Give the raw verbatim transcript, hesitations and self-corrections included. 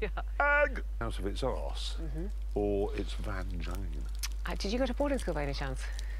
Yeah. Egg out of its arse, mm-hmm. or its Van Jane. Uh, did you go to boarding school by any chance?